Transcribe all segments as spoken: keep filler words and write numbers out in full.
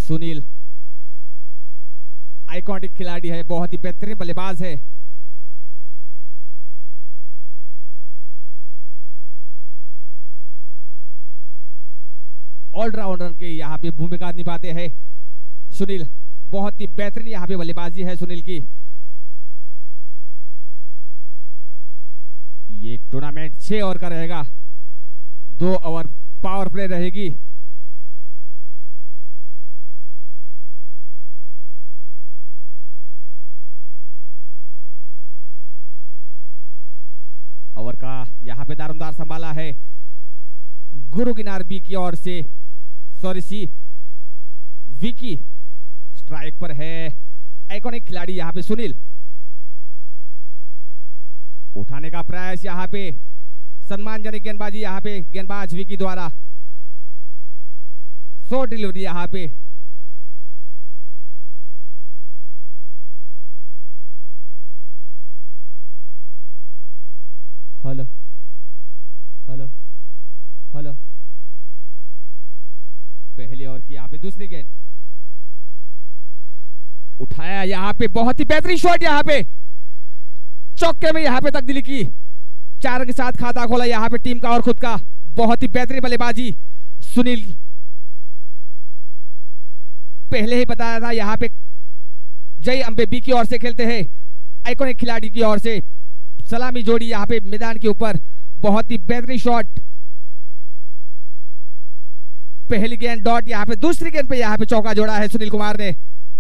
Sunil iconic खिलाड़ी है, बहुत ही बेहतरीन बल्लेबाज है। ऑलराउंडर की यहाँ पे भूमिका निभाते हैं सुनील। बहुत ही बेहतरीन यहाँ पे बल्लेबाजी है सुनील की। ये टूर्नामेंट छह ओवर का रहेगा, दो ओवर पावर प्ले रहेगी। ओवर का यहाँ पे दारोमदार संभाला है गुरु गिनार बी की ओर से, सॉरी सी विकी। स्ट्राइक पर है आइकॉनिक खिलाड़ी यहाँ पे सुनील। उठाने का प्रयास यहाँ पे सम्मानजनक गेंदबाजी यहाँ पे गेंदबाज विकी द्वारा। शॉर्ट डिलीवरी यहाँ पे। हेलो हेलो हेलो पहली ओवर की यहाँ पे दूसरी गेंद उठाया यहाँ पे, बहुत ही बेहतरीन शॉट यहाँ पे चौके में यहाँ पे तब्दीली की, चार के साथ खाता खोला यहाँ पे टीम का और खुद का। बहुत ही बेहतरीन बल्लेबाजी सुनील। पहले ही बताया था यहाँ पे जय अंबे बी की ओर से खेलते हैं, आइकॉनिक खिलाड़ी की ओर से सलामी जोड़ी यहाँ पे मैदान के ऊपर। बहुत ही बेहतरीन शॉट। पहली गेंद डॉट यहाँ पे, दूसरी गेंद पे यहाँ पे चौका जोड़ा है सुनील कुमार ने।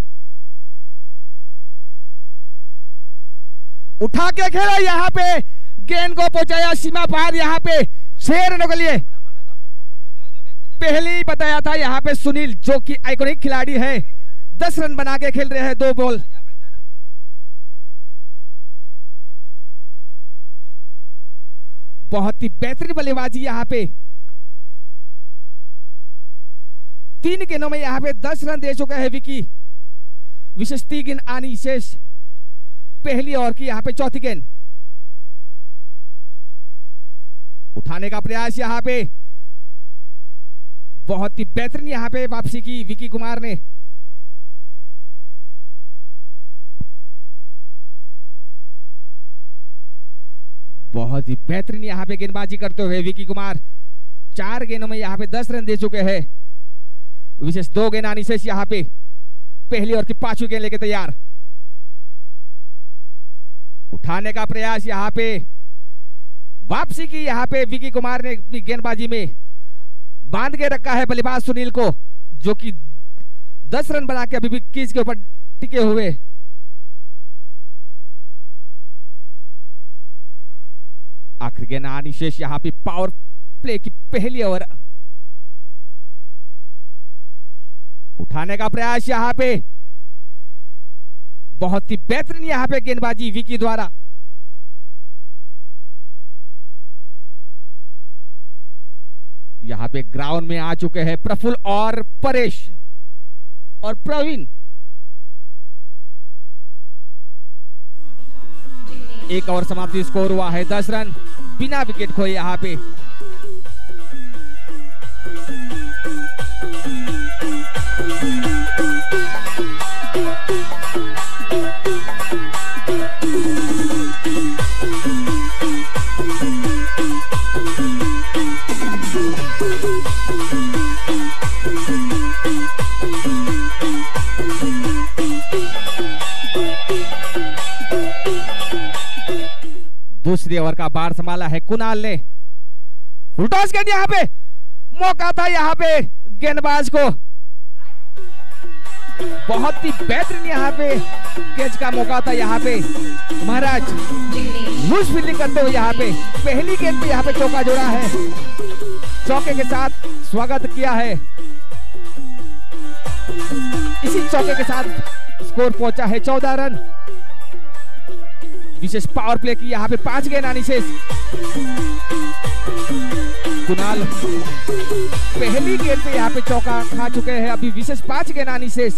उठा के खेला यहाँ पे, गेंद को पहुंचाया सीमा पार यहाँ पे छह रनों के लिए। पहले ही बताया था यहाँ पे सुनील जो कि आइकॉनिक खिलाड़ी है, दस रन बना के खेल रहे हैं दो बॉल। बहुत ही बेहतरीन बल्लेबाजी यहाँ पे। तीन गेंदों में यहाँ पे दस रन दे चुका है विकी। विशेष तीन गेंद आनी शेष। पहली ओवर की यहाँ पे चौथी गेंद। उठाने का प्रयास यहाँ पे, बहुत ही बेहतरीन यहाँ पे वापसी की विकी कुमार ने। बहुत ही बेहतरीन यहाँ पे गेंदबाजी करते हुए विकी कुमार। चार गेंदों में यहाँ पे दस रन दे चुके हैं। विशेष दो गेंद आनी शेष यहाँ पे। पहली ओवर की पांचवी गेंद लेके तैयार। उठाने का प्रयास यहाँ पे, वापसी की यहाँ पे विकी कुमार ने गेंदबाजी में बांध के रखा है बल्लेबाज सुनील को, जो कि दस रन बना के अभी भी क्रीज के ऊपर टिके हुए। आखिरी गेंद आनी शेष यहाँ पे पावर प्ले की पहली ओवर। उठाने का प्रयास यहाँ पे, बहुत ही बेहतरीन यहाँ पे गेंदबाजी विकी द्वारा। यहाँ पे ग्राउंड में आ चुके हैं प्रफुल्ल और परेश और प्रवीण। एक ओवर समाप्ति, स्कोर हुआ है दस रन बिना विकेट खोए यहाँ पे। दूसरी ओवर का बार संभाला है कुणाल ने। फुलटॉस गेंद यहाँ पे, मौका था यहाँ पे गेंदबाज को। बहुत ही बेहतरीन यहाँ पे कैच का मौका था यहाँ पे। महाराज लूज फील्डिंग करते हुए यहाँ पे पहली गेंद पे यहाँ पे चौका जोड़ा है, चौके के साथ स्वागत किया है। इसी चौके के साथ स्कोर पहुंचा है चौदह रन। विशेष पावर प्ले की यहाँ पे पांच गेंद आनी शेष। कुणाल पहली गेंद पे यहाँ पे चौका खा चुके हैं, अभी विशेष पांच गेंद आनी शेष।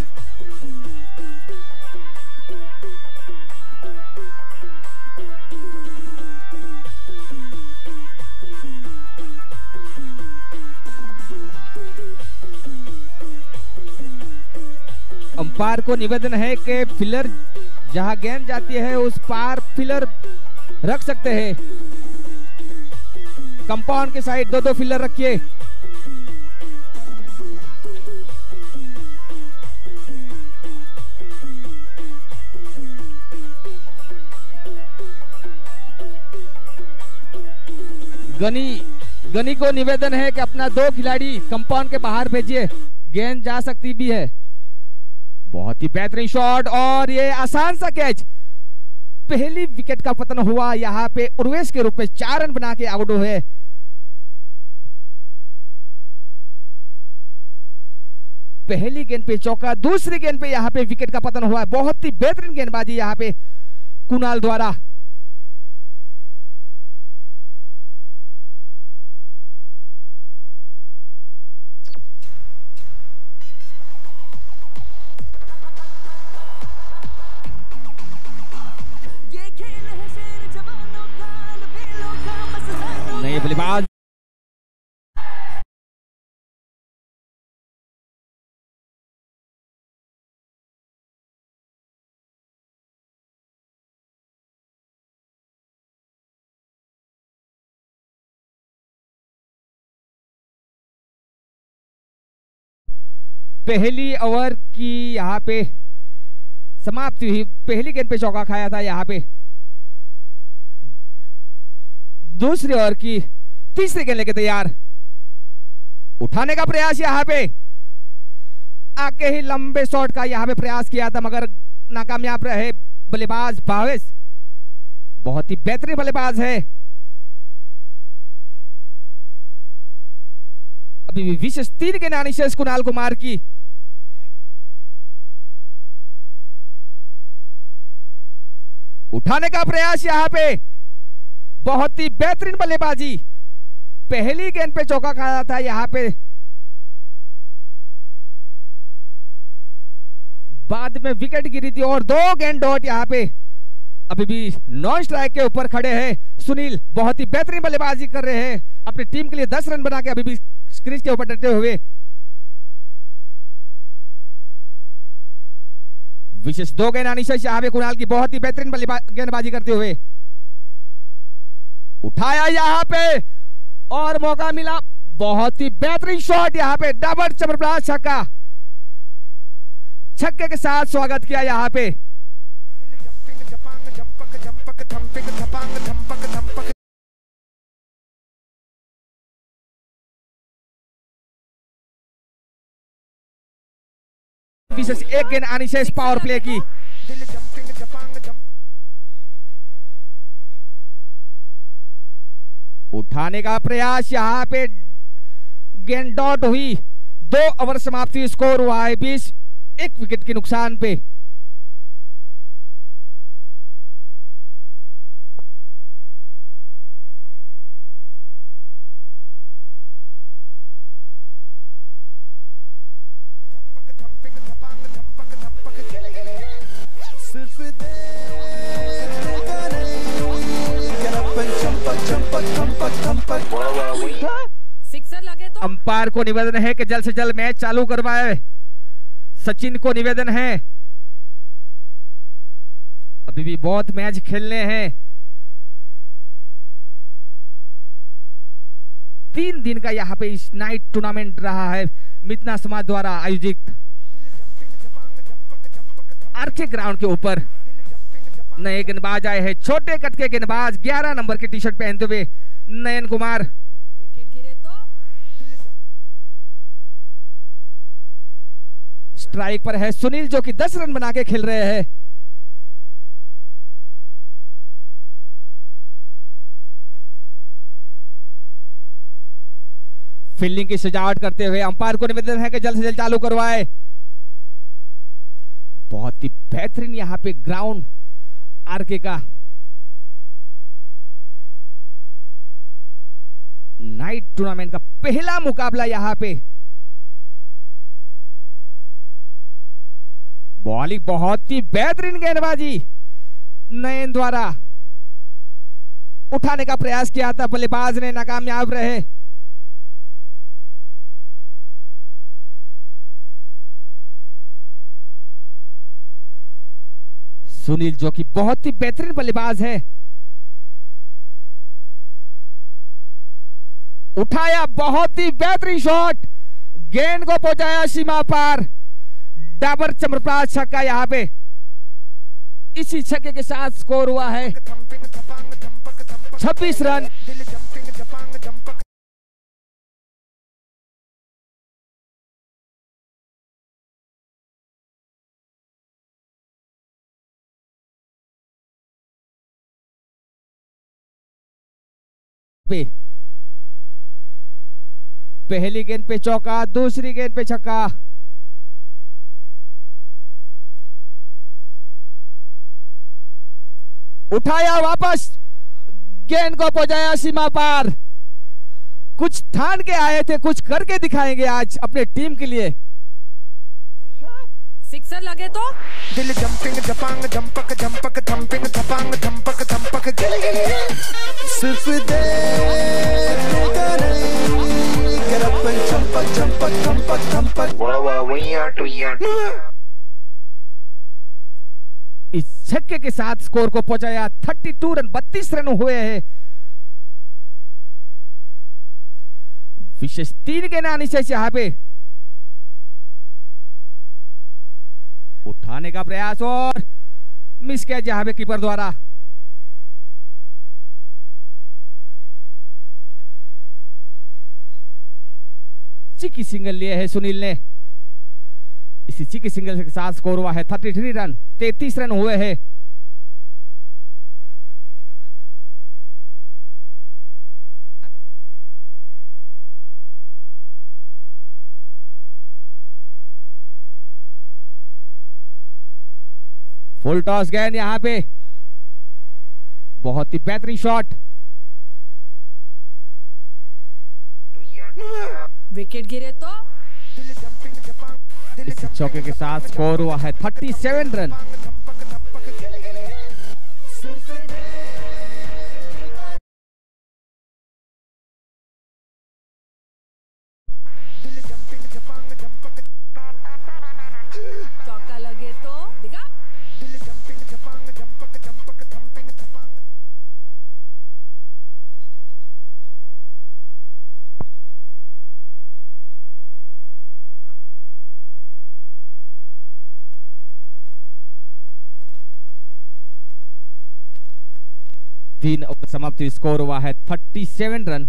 अंपायर को निवेदन है कि फिलर जहां गेंद जाती है उस पार फिलर रख सकते हैं। कंपाउंड के साइड दो दो फिलर रखिए। गनी गनी को निवेदन है कि अपना दो खिलाड़ी कंपाउंड के बाहर भेजिए, गेंद जा सकती भी है। बहुत ही बेहतरीन शॉट और ये आसान सा कैच। पहली विकेट का पतन हुआ यहां पे उर्वेश के रूप में, चार रन बना के आउट हुए। पहली गेंद पे चौका, दूसरी गेंद पे यहां पे विकेट का पतन हुआ है। बहुत ही बेहतरीन गेंदबाजी यहां पे कुणाल द्वारा। नए बल्लेबाज पहली ओवर की यहाँ पे समाप्ति हुई। पहली गेंद पे चौका खाया था यहाँ पे। दूसरी ओवर की तीसरी गेंद लेके तैयार, उठाने का प्रयास यहाँ पे, आके ही लंबे शॉट का यहाँ पे प्रयास किया था मगर नाकामयाब रहे बल्लेबाज भावेश। बहुत ही बेहतरीन बल्लेबाज है। अभी भी विशेष तीन के नानी शेष कुणाल कुमार की। उठाने का प्रयास यहां पे, बहुत ही बेहतरीन बल्लेबाजी। पहली गेंद पे चौका खाया था यहां पे, बाद में विकेट गिरी थी और दो गेंद डॉट यहां पे। अभी भी नॉन स्ट्राइक के ऊपर खड़े हैं सुनील, बहुत ही बेहतरीन बल्लेबाजी कर रहे हैं अपनी टीम के लिए। दस रन बना के अभी भी क्रीज के ऊपर डटे हुए। विशेष दो गेंद अनिशेष यहाँ पे कुणाल की बहुत ही बेहतरीन गेंदबाजी करते हुए। उठाया यहाँ पे और मौका मिला। बहुत ही बेहतरीन शॉट यहाँ पे, डबल जबरदस्त छक्का। छक्के के साथ स्वागत किया यहाँ पे। विशेष एक गेंद अनिशेष पावर प्ले की। उठाने का प्रयास यहां पे, गेंद डॉट हुई। दो ओवर समाप्ति, स्कोर हुआ है बीस, एक विकेट के नुकसान पे। सिक्सर लगे तो अंपायर को निवेदन है कि जल्द से जल्द मैच चालू करवाए। सचिन को निवेदन है, अभी भी बहुत मैच खेलने हैं। तीन दिन का यहाँ पे इस नाइट टूर्नामेंट रहा है मितना समाज द्वारा आयोजित आरके ग्राउंड के ऊपर। नए गेंदबाज आए हैं, छोटे कट के गेंदबाज, ग्यारह नंबर की टी शर्ट पहनते हुए नयन कुमार। विकेट गिरे तो स्ट्राइक पर है सुनील जो कि दस रन बना के खेल रहे हैं। फील्डिंग की सजावट करते हुए अंपायर को निवेदन है कि जल्द से जल्द चालू करवाए। बहुत ही बेहतरीन यहाँ पे ग्राउंड आरके का। नाइट टूर्नामेंट का पहला मुकाबला यहां पे। बॉलिंग बहुत ही बेहतरीन गेंदबाजी नयन द्वारा। उठाने का प्रयास किया था, बल्लेबाज ने नाकामयाब रहे। सुनील जो कि बहुत ही बेहतरीन बल्लेबाज है, उठाया बहुत ही बेहतरीन शॉट, गेंद को पहुंचाया सीमा पार, डाबर चमरपास छक्का। यहां पे इसी छक्के के साथ स्कोर हुआ है छब्बीस रन। पे पहली गेंद पे चौका, दूसरी गेंद पे छक्का। उठाया वापस, गेंद को पहुंचाया सीमा पार। कुछ ठान के आए थे, कुछ करके दिखाएंगे आज अपने टीम के लिए। सिक्सर लगे तो दिल जंपिंग जपांग जंपक जंपक थंपिंग थपांग थंपक थंपक सिर्फ दे गरपन चंपक चंपक थंपक थंपक वाह वाह वैया टुया। इस छक्के के साथ स्कोर को पहुंचाया बत्तीस रन, बत्तीस रन हुए हैं। विशेष तीन गेंद आनी चाहिए यहां पे। उठाने का प्रयास और मिस किया जहां पे कीपर द्वारा। चिकी सिंगल लिए है सुनील ने। इसी चिकी सिंगल के साथ स्कोर हुआ है तैंतीस रन, तैंतीस रन हुए हैं। फुल टॉस गेंद यहां पे, बहुत ही बेहतरीन शॉट। विकेट गिरे तो इस चौके के साथ स्कोर हुआ है सैंतीस रन। चौका लगे तो दिखा। तीन ओवर समाप्ति, स्कोर हुआ है सैंतीस रन।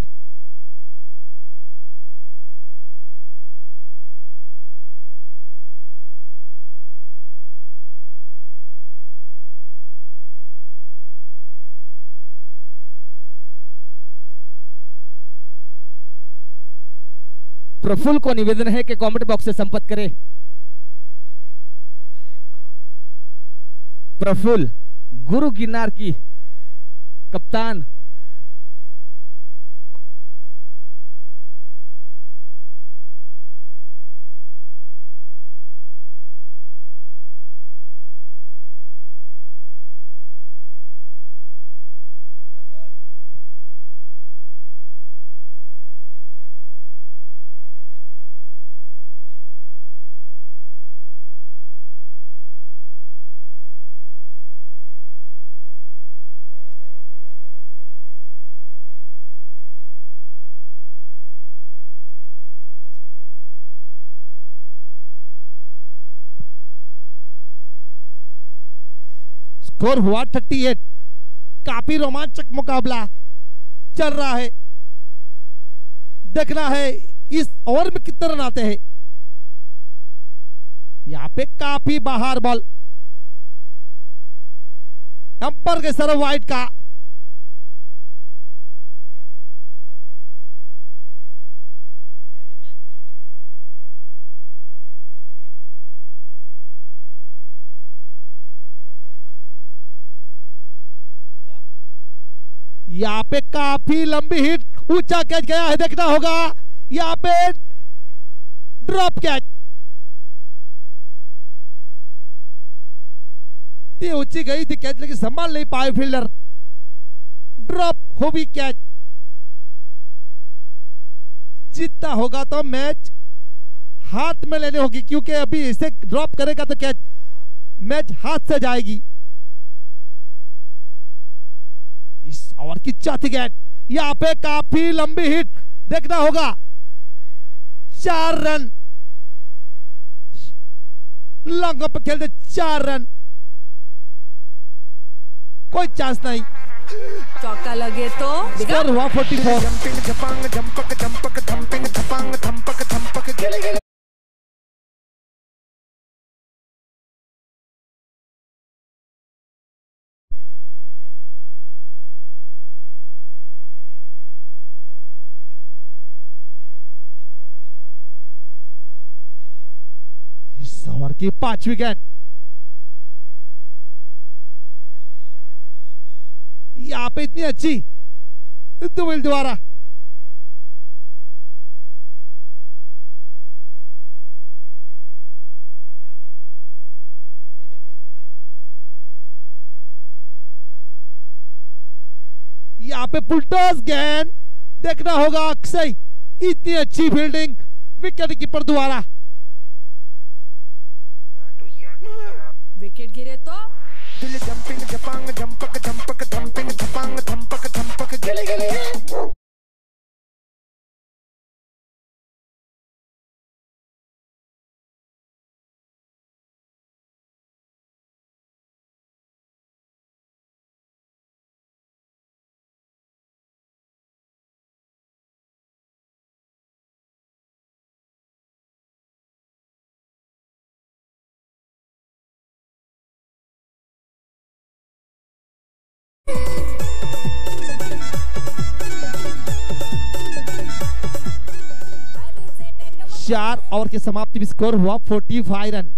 प्रफुल्ल को निवेदन है कि कमेंट बॉक्स से संपर्क करें। प्रफुल्ल गुरु गिरनार की कप्तान। स्कोर हुआ अड़तीस। काफी रोमांचक मुकाबला चल रहा है। देखना है इस ओवर में कितने रन आते हैं। यहाँ पे काफी बाहर बॉल, अंपायर के सर वाइड का। यहाँ पे काफी लंबी हिट, ऊंचा कैच गया है, देखना होगा। यहाँ पे ड्रॉप कैच, ये ऊंची गई थी कैच लेकिन संभाल नहीं पाए फील्डर। ड्रॉप हो भी कैच। जीतना होगा तो मैच हाथ में लेने होगी, क्योंकि अभी इसे ड्रॉप करेगा तो कैच मैच हाथ से जाएगी। इस ओवर की चौथी गेंद, यहाँ पे काफी लंबी हिट देखना होगा। चार रन, लॉन्ग पे खेलते चार रन, कोई चांस नहीं। चौका लगे तो स्कोर हुआ forty four. Jumping, japang, jumpak, jumpak, thumping, thapang, thumpak, thumpak, gilly, gilly. इस ओवर की पांचवी गेंद, यहाँ पे इतनी अच्छी दुबेल द्वारा यहाँ पे पुलटॉस गेंद देखना होगा। अक्सर इतनी अच्छी फील्डिंग विकेट कीपर द्वारा। विकेट गिरे तो Jumping, japang, jumpak, jumpak, thumping, thapang, thumpak, thumpak, gilly, gilly. चार ओवर की समाप्ति में स्कोर हुआ फोर्टी फाइव रन।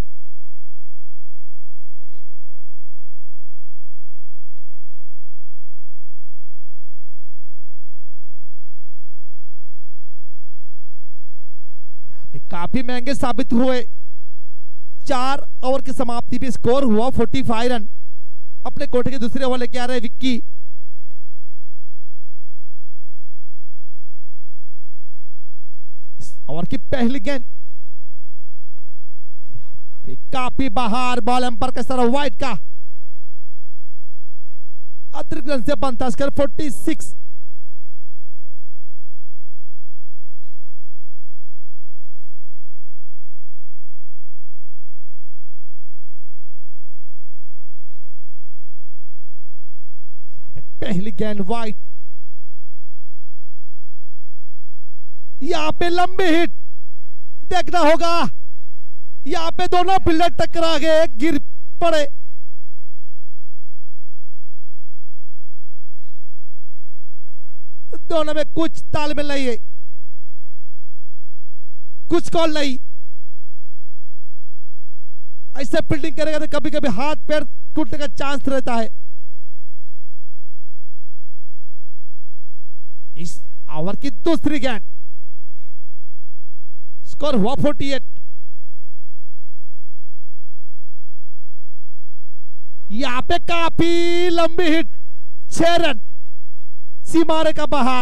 यहाँ पे काफी महंगे साबित हुए। चार ओवर की समाप्ति पे स्कोर हुआ फोर्टी फाइव रन। अपने कोटे के दूसरे ओवर लेके आ रहे हैं विक्की। ओवर की पहली गेंद, काफी बाहर बॉल एम्पायर का सर वाइड का अतिरिक्त रन से बनता स्कोर फोर्टी सिक्स। पहली गेंद वाइड, यहाँ पे लंबी हिट देखना होगा। यहाँ पे दोनों फील्डर टकरा गए, गिर पड़े। दोनों में कुछ तालमेल नहीं है, कुछ कॉल नहीं। ऐसे फील्डिंग करेगा तो कभी कभी हाथ पैर टूटने का चांस रहता है। इस ओवर की दूसरी गेंद, स्कोर हुआ फोर्टी एट। यहां पे काफी लंबी हिट, छह रन सीमारे का बाहर।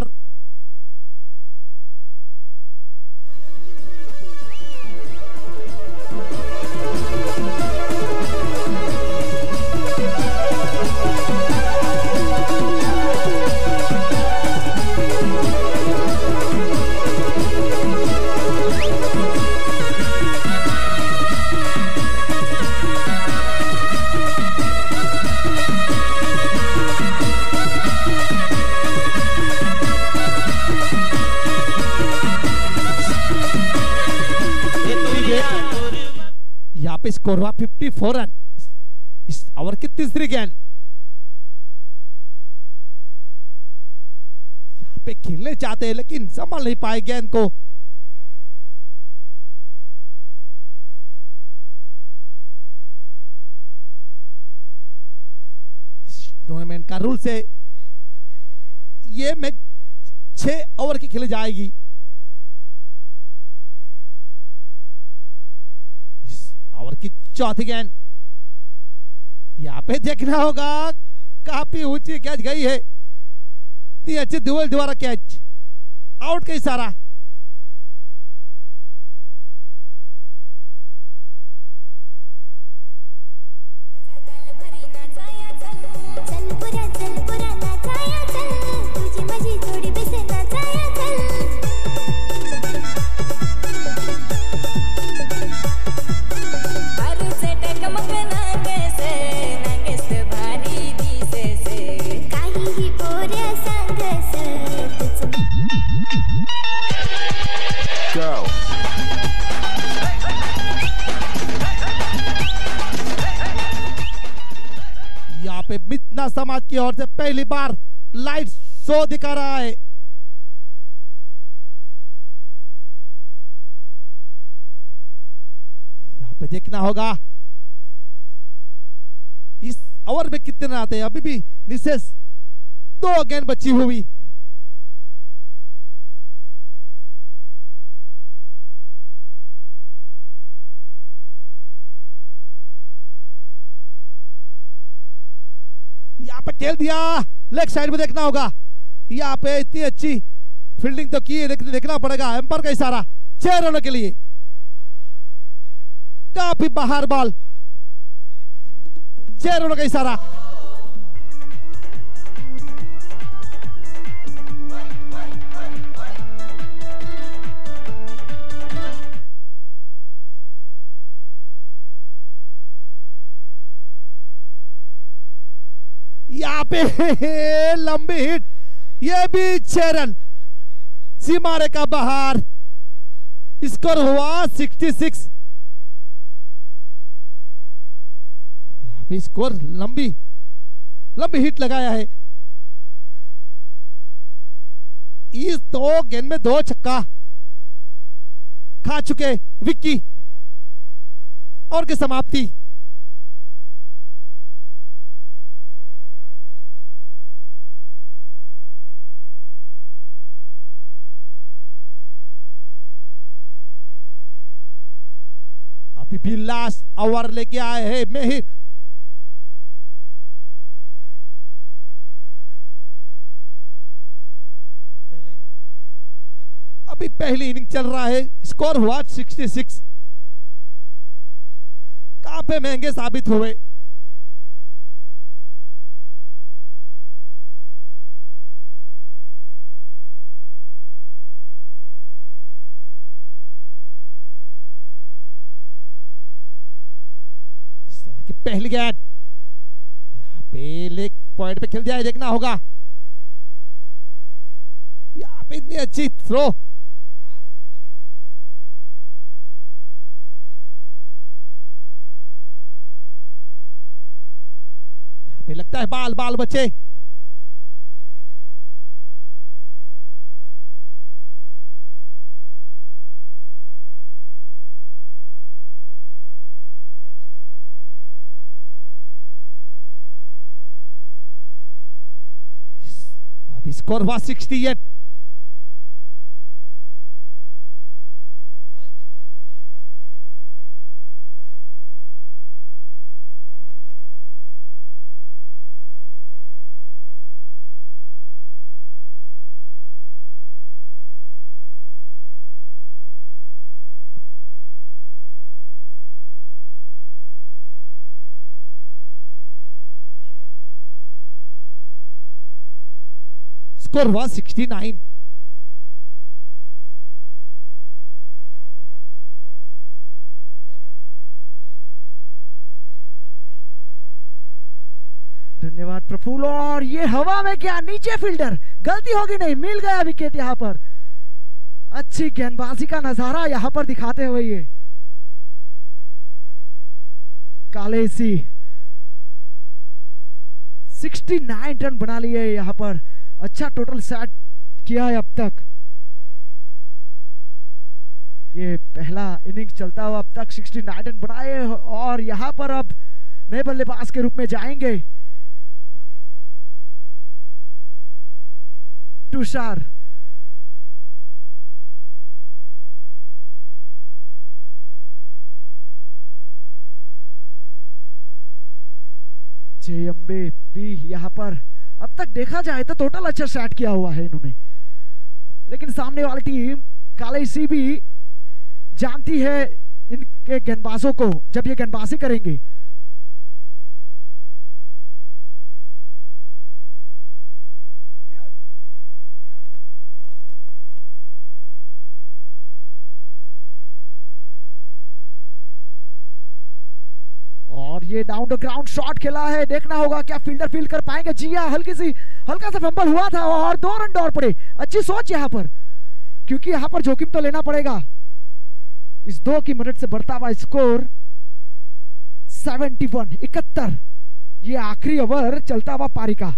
यहाँ पे स्कोर हुआ फिफ्टी फोर रन। इस ओवर की तीसरी गेंद, यहाँ पे खेलने चाहते हैं लेकिन संभाल नहीं पाए गेंद को। टूर्नामेंट का रूल से ये मैच छह ओवर की खेली जाएगी। ओवर की चौथी गेंद, यहाँ पे देखना होगा काफी ऊंची कैच गई है। इतनी अच्छी दुबेल द्वारा कैच, आउट का इशारा। चल पुरा चल पुरा नाचाया माझी माझी जोडी बसे नाचाया चल आरू चटक मग नागसे नागस भारी दिसेसे काहीही पोऱ्या सांगस तुझं Go. यहाँ पे मितना समाज की ओर से पहली बार लाइव शो दिखा रहा है। यहाँ पे देखना होगा इस ओवर में कितने रन आते हैं। अभी भी निशेष दो गेंद बची हुई। यहाँ पे खेल दिया, लेग साइड में देखना होगा। यहाँ पे इतनी अच्छी फील्डिंग तो की है, लेकिन देखना पड़ेगा एम्पायर का इशारा छह रनों के लिए। काफी बाहर बॉल, छह रनों का इशारा। यहाँ पे लंबी हिट, ये भी छह रन, सीमा रेखा बाहर। स्कोर हुआ छियासठ। यहाँ पे स्कोर लंबी लंबी हिट लगाया है। इस दो गेंद में दो छक्का खा चुके विक्की और की समाप्ति। अभी भी लास्ट ओवर लेके आए हैं मेहिर। अभी पहली इनिंग चल रहा है, स्कोर हुआ छियासठ। काफी महंगे साबित हुए। की पहली गेंद यहाँ पे लेग पॉइंट पे खेल दिया है, देखना होगा। यहाँ पे इतनी अच्छी थ्रो, यहाँ पे लगता है बाल बाल बचे। स्कोर हुआ अड़सठ। स्कोर हुआ उनहत्तर। धन्यवाद प्रफुल्ल। और ये हवा में क्या, नीचे फील्डर, गलती होगी नहीं, मिल गया विकेट। यहाँ पर अच्छी गेंदबाजी का नजारा यहाँ पर दिखाते हुए ये कालेसी उनहत्तर रन बना लिए यहाँ पर। अच्छा टोटल सेट किया है अब तक। ये पहला इनिंग्स चलता हुआ अब तक उनहत्तर रन बनाए और यहाँ पर अब नए बल्लेबाज के रूप में जाएंगे तुषार। जेएमबी भी यहाँ पर अब तक देखा जाए तो टोटल अच्छा सेट किया हुआ है इन्होंने, लेकिन सामने वाली टीम कालेसी भी जानती है इनके गेंदबाजों को जब ये गेंदबाजी करेंगे। ये डाउन द ग्राउंड शॉट खेला है, देखना होगा क्या फील्डर फील्ड कर पाएंगे। जी हाँ, हल्की सी हल्का सा फंबल हुआ था और दो रन दौड़ पड़े। अच्छी सोच यहाँ पर, क्योंकि यहाँ पर जोखिम तो लेना पड़ेगा। इस दो की मदद से बढ़ता हुआ स्कोर इकहत्तर इकहत्तर। ये आखिरी ओवर चलता हुआ पारी का।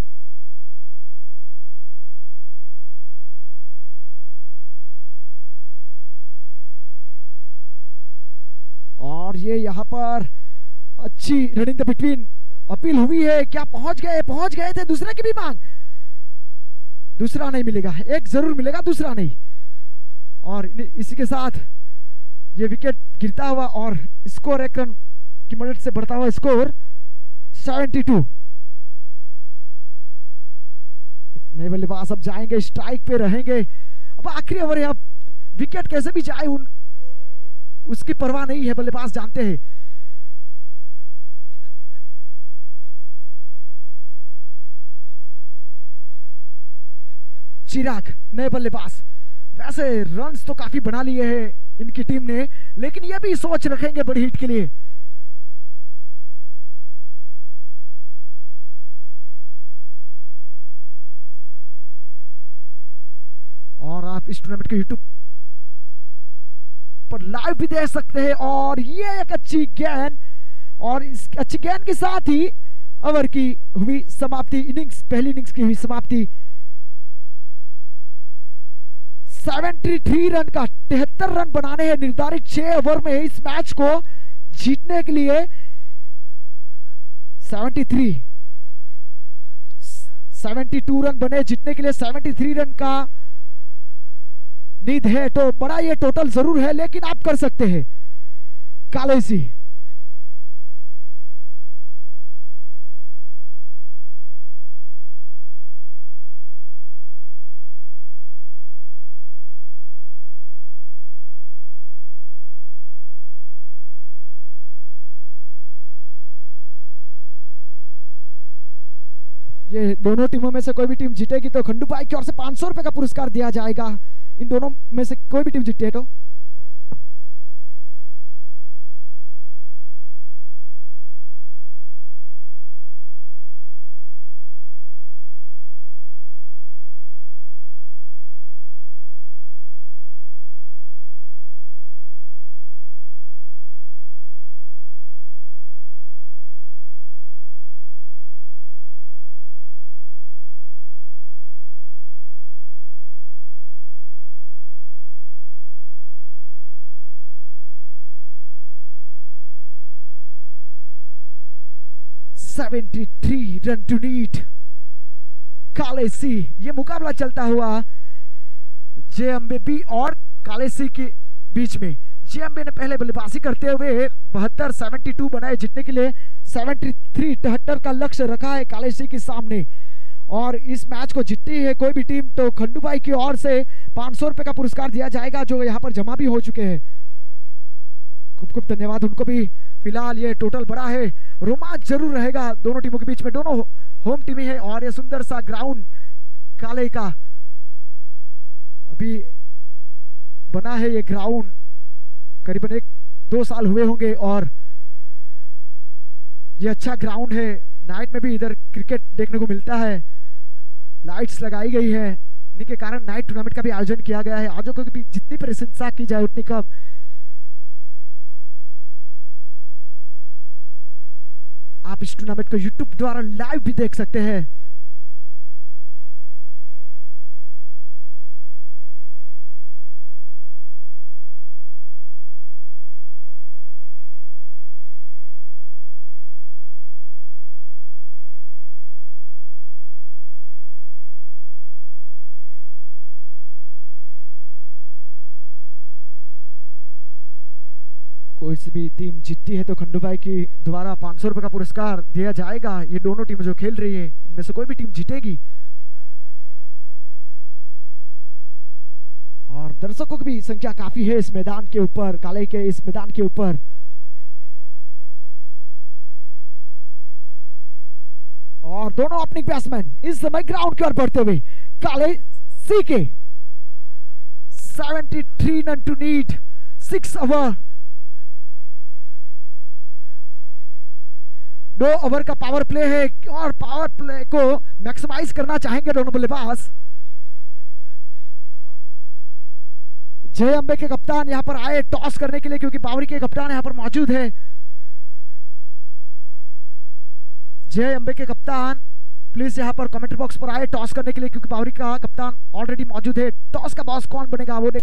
और ये यहाँ पर अच्छी रनिंग द बिटवीन अपील हुई है। क्या पहुंच गए पहुंच गए थे, दूसरे की भी मांग। दूसरा नहीं मिलेगा, एक जरूर मिलेगा, दूसरा नहीं। और इसी के साथ ये विकेट गिरता हुआ और स्कोर एक रन की मदद से बढ़ता हुआ स्कोर बहत्तर। नए बल्लेबाज अब जाएंगे, स्ट्राइक पे रहेंगे। अब आखिरी ओवर है, अब विकेट कैसे भी जाए उन उसकी परवाह नहीं है, बल्लेबाज जानते हैं। चिराग नए बल्लेबाज। वैसे रन्स तो काफी बना लिए हैं इनकी टीम ने, लेकिन ये भी सोच रखेंगे बड़ी हिट के लिए। और आप इस टूर्नामेंट के यूट्यूब पर लाइव भी देख सकते हैं। और ये एक अच्छी गेंद, और इस अच्छी गेंद के साथ ही ओवर की हुई समाप्ति, इनिंग्स पहली इनिंग्स की हुई समाप्ति। तिहत्तर रन का तिहत्तर रन बनाने हैं निर्धारित छह ओवर में इस मैच को जीतने के लिए। तिहत्तर बहत्तर रन बने जीतने के लिए, तिहत्तर रन का नीड है। तो बड़ा ये टोटल जरूर है, लेकिन आप कर सकते हैं। कालेसी ये दोनों टीमों में से कोई भी टीम जीतेगी तो खंडू भाई की ओर से पांच सौ रुपए का पुरस्कार दिया जाएगा। इन दोनों में से कोई भी टीम जीते तो तिहत्तर रन टू नीड। कालेसी, ये मुकाबला चलता हुआ जे अम्बे बी और कालेसी के बीच में। जे अम्बे ने पहले बल्लेबाजी करते हुए बहत्तर बहत्तर बनाए जीतने के लिए। तिहत्तर तिहत्तर का लक्ष्य रखा है कालेसी के सामने। और इस मैच को जीतती है कोई भी टीम तो खंडू भाई की ओर से पांच सौ रुपए का पुरस्कार दिया जाएगा, जो यहाँ पर जमा भी हो चुके हैं। खूब खूब धन्यवाद उनको भी। फिलहाल ये टोटल बड़ा है, रोमांच जरूर रहेगा दोनों टीमों के बीच में। दोनों होम टीमें हैं और ये सुंदर सा ग्राउंड काले का अभी बना है। ये ग्राउंड करीबन एक दो साल हुए होंगे और ये अच्छा ग्राउंड है। नाइट में भी इधर क्रिकेट देखने को मिलता है, लाइट्स लगाई गई है, इन्हीं के कारण नाइट टूर्नामेंट का भी आयोजन किया गया है। आयोजकों की भी जितनी प्रशंसा की जाए उतनी कम। आप इस टूर्नामेंट को यूट्यूब द्वारा लाइव भी देख सकते हैं। कोई सी भी टीम जीतती है तो खंडू भाई की द्वारा पांच सौ रुपए का पुरस्कार दिया जाएगा। ये दोनों टीमें जो खेल रही है इनमें से कोई भी टीम जीतेगी। और दर्शकों की भी संख्या काफी है इस मैदान के ऊपर, काले के इस मैदान के ऊपर। और दोनों ओपनिंग बैट्समैन इस समय ग्राउंड की ओर बढ़ते हुए। काले सी के तिहत्तर run to need, six over. दो ओवर का पावर प्ले है और पावर प्ले को मैक्सिमाइज करना चाहेंगे दोनों बल्लेबाज। जय अंबे के कप्तान यहां पर आए टॉस करने के लिए, क्योंकि बावरी के कप्तान यहां पर मौजूद है। जय अंबे के कप्तान प्लीज यहां पर कमेंट्री बॉक्स पर आए टॉस करने के लिए, क्योंकि बावरी का कप्तान ऑलरेडी मौजूद है। टॉस का बॉस कौन बनेगा वो देख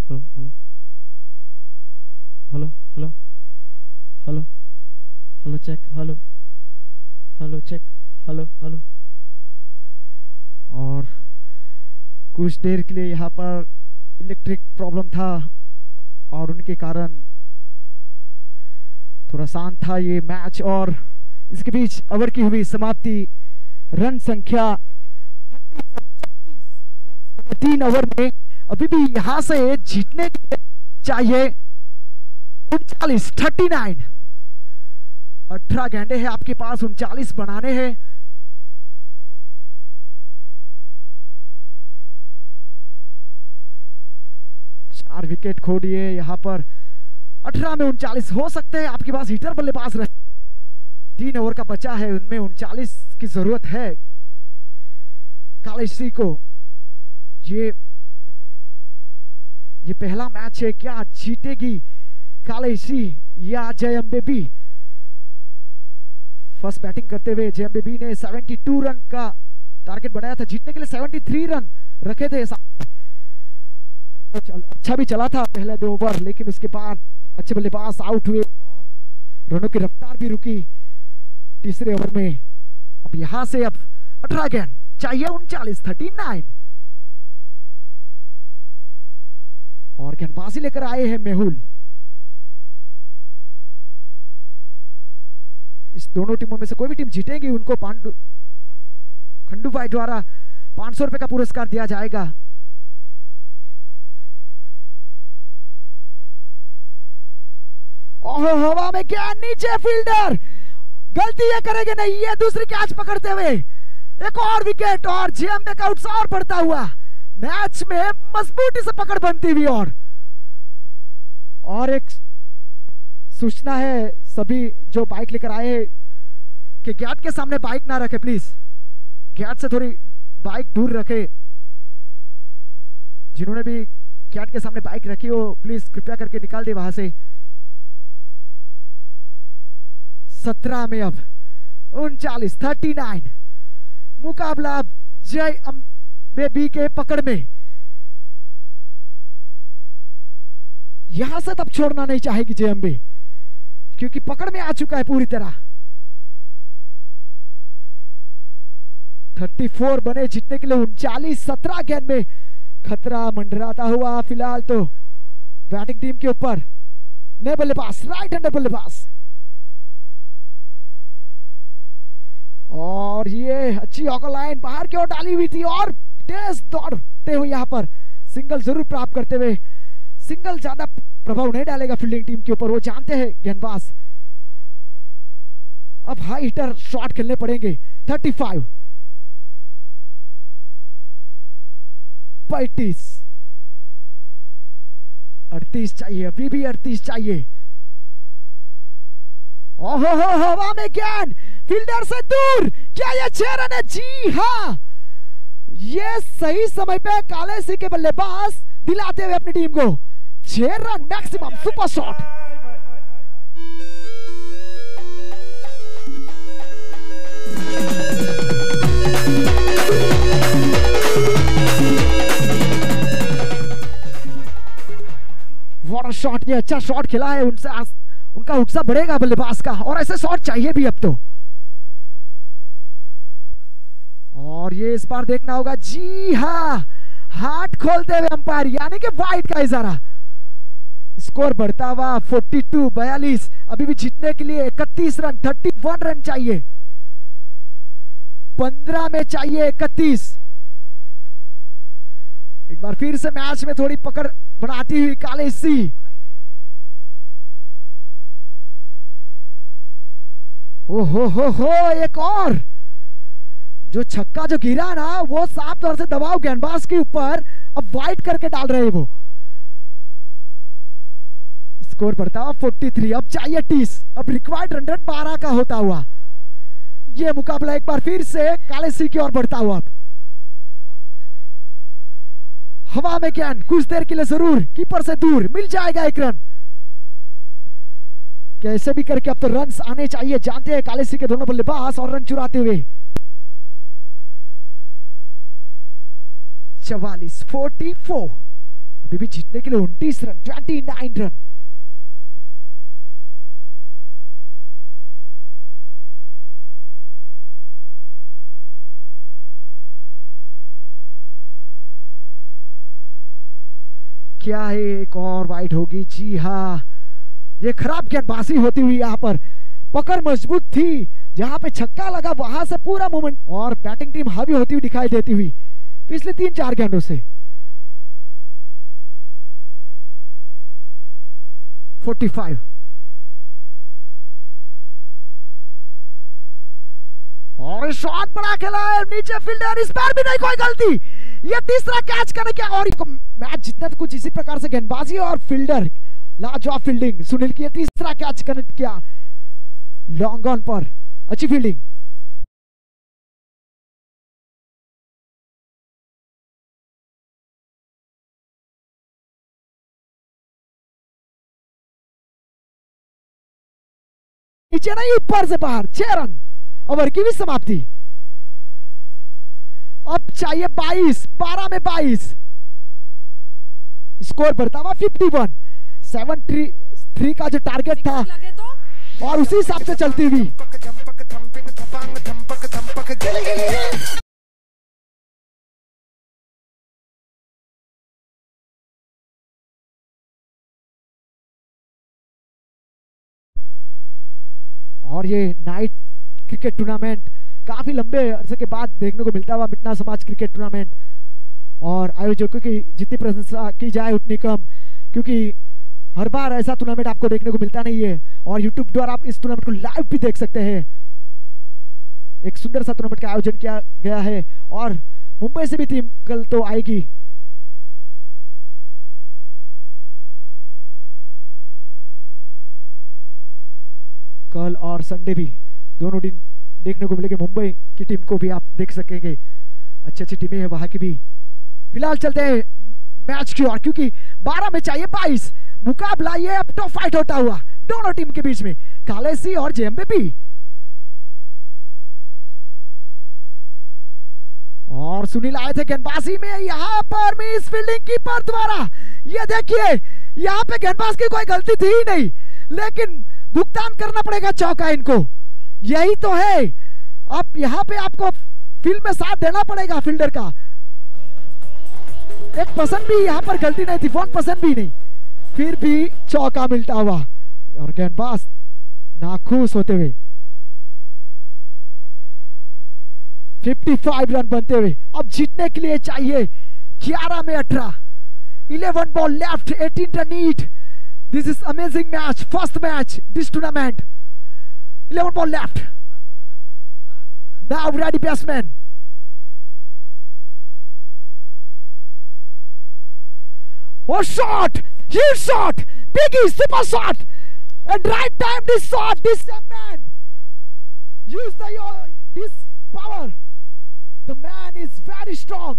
hello hello hello hello check hello hello check hello hello. और कुछ देर के लिए यहाँ पर इलेक्ट्रिक प्रॉब्लम था और उनके कारण थोड़ा शांत था ये मैच। और इसके बीच ओवर की हुई समाप्ति, रन संख्या तीन ओवर में अभी भी यहां से जीतने के लिए चाहिए उनचालीस थर्टी नाइन। अठारह गेंदे हैं आपके पास, उनचालीस बनाने हैं। चार विकेट खो दिए यहाँ पर। अठारह में उनचालीस हो सकते हैं आपके पास हिटर बल्लेबाज रहे। तीन ओवर का बचा है, उनमें उनचालीस की जरूरत है कालेश्री को। ये ये पहला मैच है, क्या जीतेगी कालेश्री या जयम बेबी? फर्स्ट बैटिंग करते हुए जयम बेबी ने बहत्तर रन का टारगेट बनाया था, जीतने के लिए तिहत्तर रन रखे थे सामने। अच्छा भी चला था पहले दो ओवर, लेकिन उसके बाद अच्छे बल्लेबाज आउट हुए और रनों की रफ्तार भी रुकी तीसरे ओवर में। अब यहां से अब अठारह गेंद चाहिए उनचालीस थर्टी नाइन। और गेंदबाजी लेकर आए हैं मेहुल। इस दोनों टीमों में से कोई भी टीम जीतेगी उनको पांडु खंडू भाई द्वारा पांच सौ रुपए का पुरस्कार दिया जाएगा। ओहो, हवा में क्या, नीचे फील्डर, गलती ये करेंगे नहीं, ये दूसरी कैच पकड़ते हुए एक और विकेट और जेएमबी का उत्साह बढ़ता हुआ। मैच में मजबूती से पकड़ बनती हुई। और और एक सूचना है सभी जो बाइक लेकर आए कि गेट के सामने बाइक ना रखे प्लीज, गेट से थोड़ी बाइक दूर रखे। जिन्होंने भी गेट के सामने बाइक रखी हो प्लीज कृपया करके निकाल दे वहां से। सत्रह में अब उनचालीस थर्टी नाइन मुकाबला जय बेबी के पकड़ में। यहां से तब छोड़ना नहीं चाहेगी जेएमबी, क्योंकि पकड़ में आ चुका है पूरी तरह। चौंतीस बने जीतने के लिए उनचालीस। सत्रह गेंद में खतरा मंडराता हुआ फिलहाल तो बैटिंग टीम के ऊपर। नए बल्लेबाज, राइट हैंडर बल्लेबाज, और ये अच्छी ऑकर लाइन बाहर की ओर डाली हुई थी और तेज दौड़ते हुए यहाँ पर सिंगल जरूर प्राप्त करते हुए। सिंगल ज्यादा प्रभाव नहीं डालेगा फील्डिंग टीम के ऊपर, वो जानते हैं गेंदबाज। अब हाई हिटर शॉट खेलने पड़ेंगे। पैंतीस पैंतीस अड़तीस चाहिए, अभी भी अड़तीस चाहिए। ओहो हो, हवा में गेंद फील्डर से दूर, क्या ये छह रन है? जी हाँ, ये सही समय पे कालेसी के बल्लेबाज दिलाते हुए अपनी टीम को छह run maximum super shot. What a shot, ये अच्छा शॉट खेला है उनसे, उनका उत्साह बढ़ेगा बल्लेबाज का, और ऐसे शॉट चाहिए भी अब तो। और ये इस बार देखना होगा, जी हाँ, हाथ खोलते हुए अंपायर, यानी कि वाइड का इशारा। स्कोर बढ़ता हुआ बयालीस बयालीस, अभी भी जीतने के लिए इकतीस रन, इकतीस रन चाहिए। पंद्रह में चाहिए इकतीस। एक बार फिर से मैच में थोड़ी पकड़ बनाती हुई कालेसी। ओ हो हो हो, एक और जो छक्का जो गिरा ना, वो साफ तौर से दबाव गेंदबाज के ऊपर अब वाइड करके डाल रहे हैं वो। स्कोर बढ़ता हुआ तैंतालीस, अब चाहिए तीस, अब रिक्वायर्ड रन रेट बारह का होता हुआ। ये मुकाबला एक बार फिर से कालेसी की ओर बढ़ता हुआ। अब हवा में गेंद, कुछ देर के लिए जरूर कीपर से दूर, मिल जाएगा एक रन। कैसे भी करके अब तो रन आने चाहिए, जानते हैं कालेसी के दोनों बल्लेबाज, और रन चुराते हुए चवालीस चौवालीस। अभी भी जीतने के लिए उनतीस रन, उनतीस रन। क्या है, एक और वाइड होगी? जी हाँ, ये खराब गेंदबाजी होती हुई यहाँ पर, पकड़ मजबूत थी, जहां पे छक्का लगा वहां से पूरा मूवमेंट, और बैटिंग टीम हावी होती हुई दिखाई देती हुई पिछले तीन चार गेंदों से। पैंतालीस और शॉट बड़ा खेला है, नीचे फील्डर, इस बार भी नहीं कोई गलती, ये तीसरा कैच करने क्या, और मैच जितना तो कुछ इसी प्रकार से गेंदबाजी और फील्डर लाजवाब फील्डिंग सुनील की, तीसरा कैच कनेक्ट किया लॉन्ग ऑन पर, अच्छी फील्डिंग। नीचे नहीं, ऊपर से बाहर, छह रन, ओवर की भी समाप्ति। अब चाहिए बाईस, बारह में बाईस, स्कोर बढ़ता हुआ इक्यावन, सेवन थ्री थ्री का जो टारगेट था और उसी हिसाब से चलती हुई। और ये नाइट क्रिकेट टूर्नामेंट काफी लंबे अरसे के बाद देखने को मिलता हुआ मिटना समाज क्रिकेट टूर्नामेंट, और आयोजकों की जितनी प्रशंसा की जाए उतनी कम, क्योंकि हर बार ऐसा टूर्नामेंट आपको देखने को मिलता नहीं है, और यूट्यूब द्वारा आप इस टूर्नामेंट को लाइव भी देख सकते हैं। एक सुंदर सा टूर्नामेंट का आयोजन किया गया है, और मुंबई से भी टीम कल तो आएगी। कल और संडे भी दोनों दिन देखने को मिलेंगे, मुंबई की टीम को भी आप देख सकेंगे, अच्छी अच्छी टीमें हैं वहां की भी। फिलहाल चलते हैं मैच की ओर, क्योंकि बारह में चाहिए बाईस, मुकाबला ये अब टॉप फाइट होता हुआ दोनों टीम के बीच में, कालेसी और जेएमबीपी। और सुनील आए थे गेंदबाजी में, यहां पर मिस फील्डिंग कीपर द्वारा, ये देखिए यहां पे गेंदबाज की कोई गलती थी ही नहीं, लेकिन भुगतान करना पड़ेगा चौका इनको, यही तो है। अब यहां पे आपको फील्ड में साथ देना पड़ेगा फील्डर का, एक पसंद भी यहां पर गलती नहीं थी, वन पसंद भी नहीं, फिर भी चौका मिलता हुआ और गेंदबाज नाखुश होते हुए पचपन रन बनते हुए। अब जीतने के लिए चाहिए ग्यारह में अठारह, eleven ball left, eighteen run need. This is amazing match, first match this tournament, eleven ball left, now ready batsman, oh shot, huge shot, biggie, super shot, and right time this shot, this young man use the uh, this power, the man is very strong.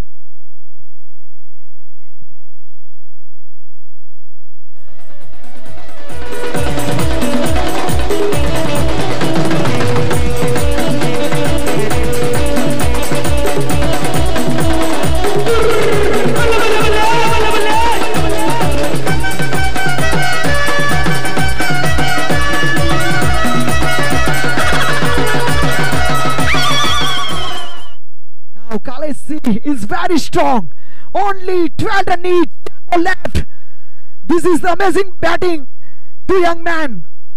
Kalesi is very strong, only twelve run need, ten left. This is the amazing batting to young man.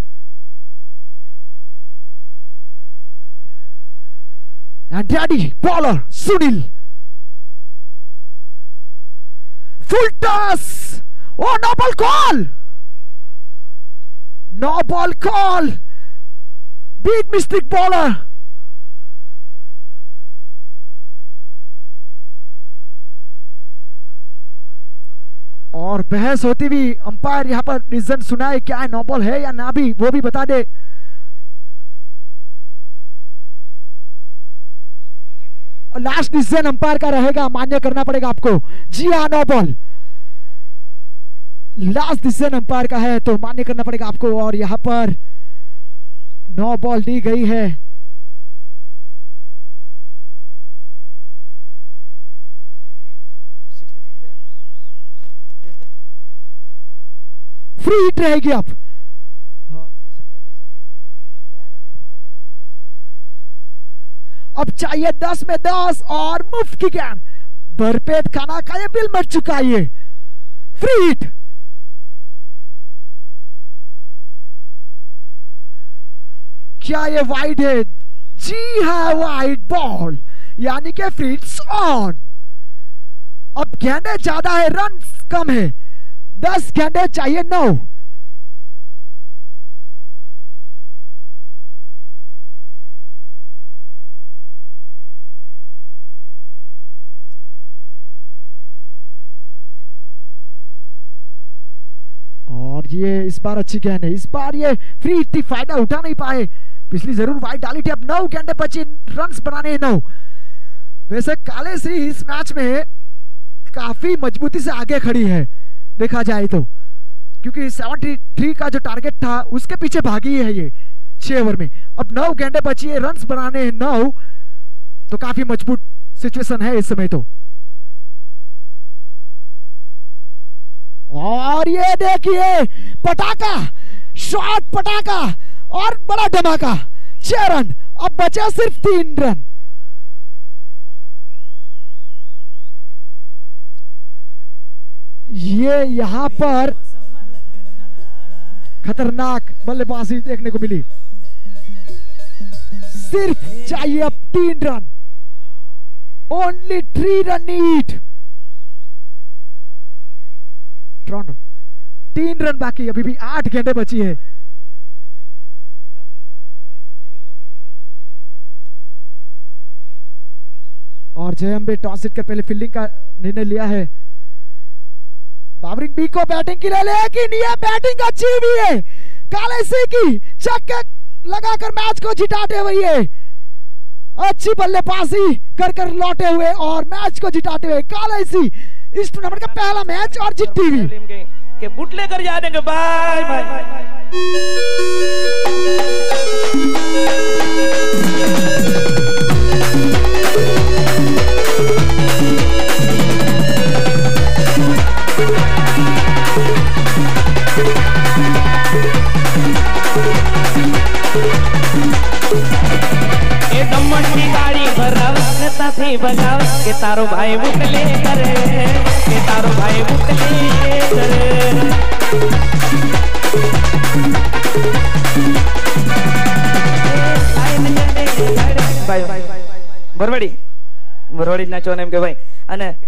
And daddy bowler Sunil, full toss, oh no ball call, no ball call, big mistake bowler. और बहस होती हुई umpire यहां पर decision सुनाए, क्या है, no ball है या ना भी, वो भी बता दे। लास्ट डिसीजन अंपायर का रहेगा, मान्य करना पड़ेगा आपको। जी हाँ, no ball last decision umpire का है तो मान्य करना पड़ेगा आपको, और यहां पर नो बॉल दी गई है। फ्री हिट रहेगी अब। अब चाहिए दस में दस और मुफ्त की गेंद। भरपेट खाना खाए बिल मर चुका है। Free hit. क्या ये वाइड है? जी हाँ, वाइड बॉल, यानी कि फ्री हिट्स ऑन। अब गेंदे ज्यादा है, रन कम है। दस गेंदे चाहिए नौ। और ये इस बार अच्छी गेंद है। इस बार ये फ्री हिट फायदा उठा नहीं पाए। पिछली जरूर वाइड डाली थी। अब नौ गेंदे बची, रन्स बनाने हैं नौ। वैसे काले श्री इस मैच में काफी मजबूती से आगे खड़ी है देखा जाए तो, क्योंकि तिहत्तर का जो टारगेट था उसके पीछे भागी है ये छह ओवर में। अब नौ गेंदे बची है, रन्स बनाने हैं नौ, तो काफी मजबूत सिचुएशन है इस समय तो। और ये देखिए पटाखा, शॉट पटाखा और बड़ा धमाका। छह रन, अब बचा सिर्फ तीन रन। ये यहां पर खतरनाक बल्लेबाजी देखने को मिली। सिर्फ चाहिए अब तीन run. Only three run need. Toronto तीन रन बाकी, अभी भी आठ गेंदें बची है। और जयम्बे टॉस जीतकर पहले फील्डिंग का निर्णय लिया है। बाबरिंग बी को बैटिंग के लिए, लेकिन ये बैटिंग अच्छी भी है काले सिंह की। छक्के लगाकर मैच को जिताते हुए अच्छी बल्लेबाजी कर कर लौटे हुए और मैच को जिताते हुए काले सिंह इस टूर्नामेंट का पहला मैच और जीती भी के बुट लेकर जा देंगे। Bye bye. की गाड़ी भराव थे बजाव के तारो भाई बुटले करे, के तारो भाई बुटले करे। भाई बरवड़ी बरवड़ी ना चोने के भाई अने